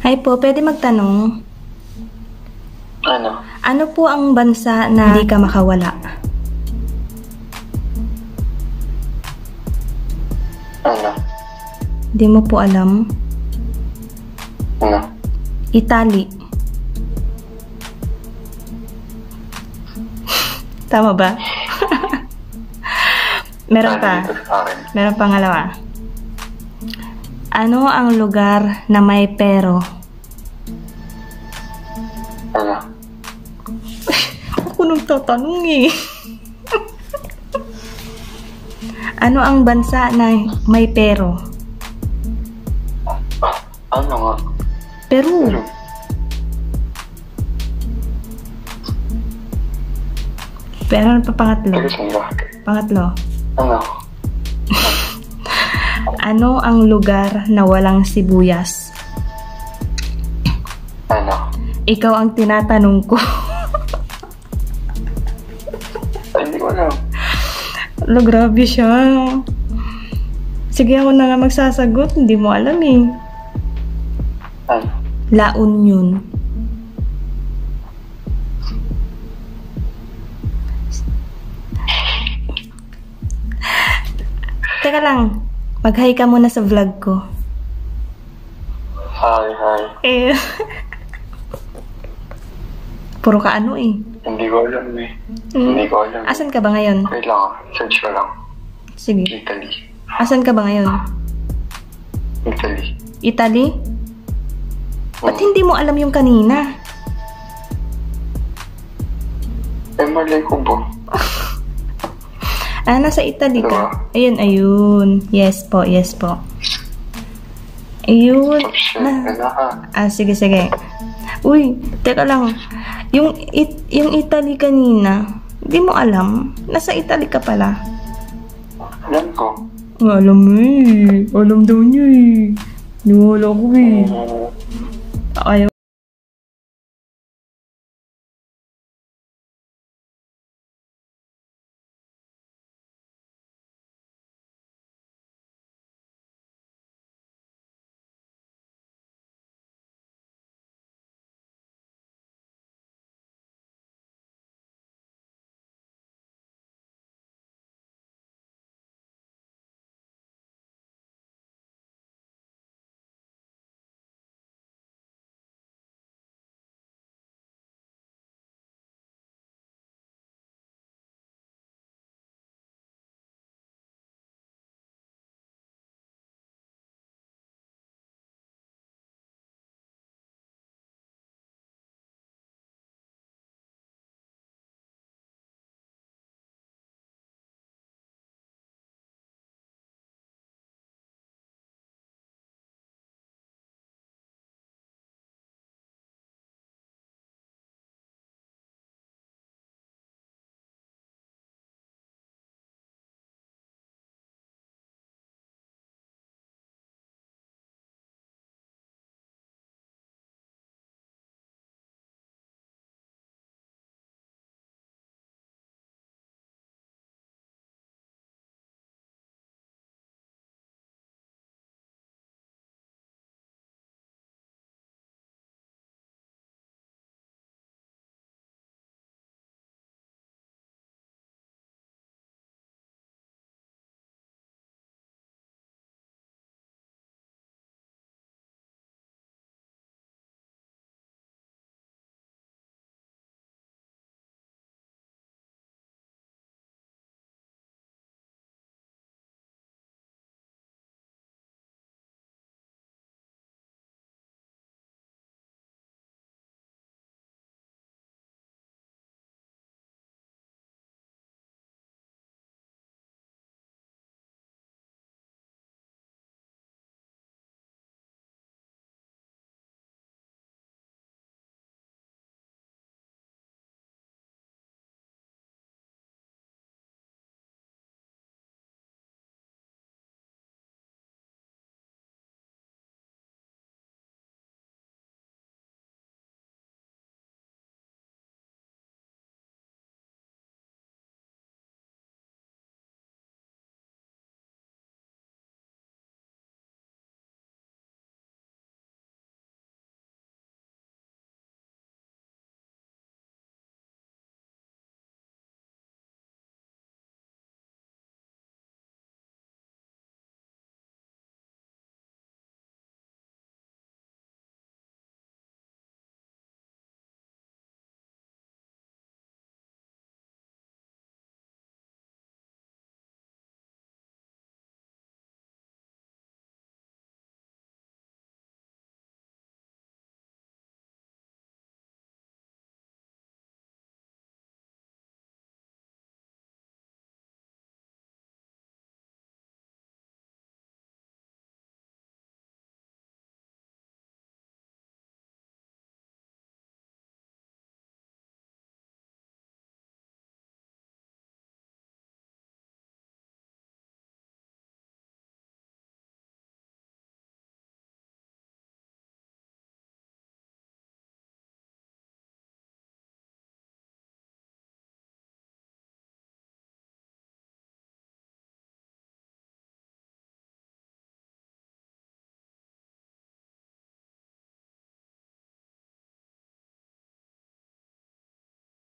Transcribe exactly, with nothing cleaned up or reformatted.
Hi po, pwede magtanong? Ano? Ano po ang bansa na hindi ka makawala? Ano? Di mo po alam? Ano? Italy. Tama ba? Meron pa. Nandito sa akin. Meron pangalawa. Ano ang lugar na may pero? Ano? Ako nung tatanong eh. Ano ang bansa na may pero? Ano nga? Peru. Ano? Pero ano pa pangatlo? Pero saan ba? Pangatlo. Ano? Ano ang lugar na walang sibuyas? Ano? Ikaw ang tinatanong ko. Ay, hindi ko alam. Lo, grabe siya. Sige, ako na nga magsasagot. Hindi mo alam eh. Ano? La Union. Teka lang. Mag-hi ka muna sa vlog ko. Hi, hi. Eh. Puro ka ano eh. Hindi ko alam eh. Hmm. Hindi ko alam. Asan ka ba ngayon? Wait lang ah. Search ko lang. Sige. Italy. Asan ka ba ngayon? Italy. Italy? Ba't Hmm. hindi mo alam yung kanina? Eh, malay ko ba? Ah, nasa Italy ka. Diba? Ayun, ayun. Yes po, yes po. Ayun. Oh, shit. Na. Ano ka? Ah, sige, sige. Uy, teka lang. Yung, it, yung Italy kanina, di mo alam? Nasa Italy ka pala. Alam ko. Alam mo eh. Alam daw niya eh. Niwala ko eh. Hmm. Ayaw.